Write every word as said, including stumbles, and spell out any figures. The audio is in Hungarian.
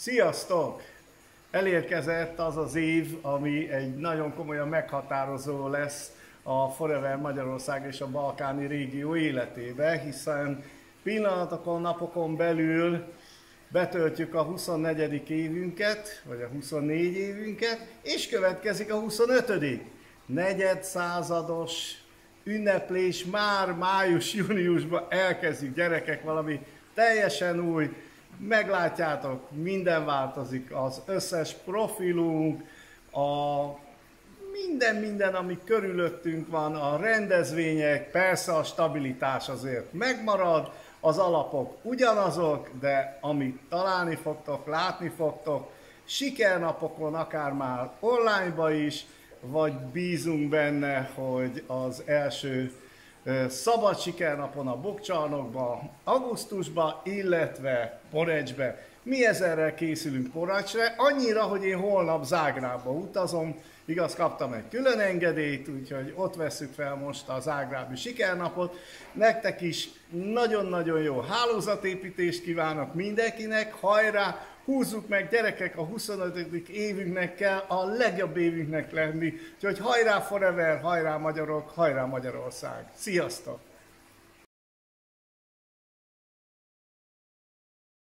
Sziasztok! Elérkezett az az év, ami egy nagyon komolyan meghatározó lesz a Forever Magyarország és a balkáni régió életébe, hiszen pillanatokon, napokon belül betöltjük a huszonnegyedik évünket, vagy a huszonnégy évünket, és következik a huszonötödik negyedszázados ünneplés, már május-júniusban elkezdjük, gyerekek, valami teljesen új. Meglátjátok, minden változik, az összes profilunk, a minden, minden, ami körülöttünk van, a rendezvények, persze a stabilitás azért megmarad, az alapok ugyanazok, de amit találni fogtok, látni fogtok, sikernapokon, akár már online-ba is, vagy bízunk benne, hogy az első szabad sikernapon a Bokcsarnokban, augusztusban, illetve Porecsbe. Mi ezerrel készülünk Porecsre, annyira, hogy én holnap Zágrábba utazom, igaz, kaptam egy külön engedélyt, úgyhogy ott vesszük fel most a zágrábi sikernapot. Nektek is nagyon-nagyon jó hálózatépítést kívánok mindenkinek, hajrá! Húzzuk meg, gyerekek, a huszonötödik évünknek kell a legjobb évünknek lenni. Úgyhogy hajrá Forever, hajrá magyarok, hajrá Magyarország! Sziasztok!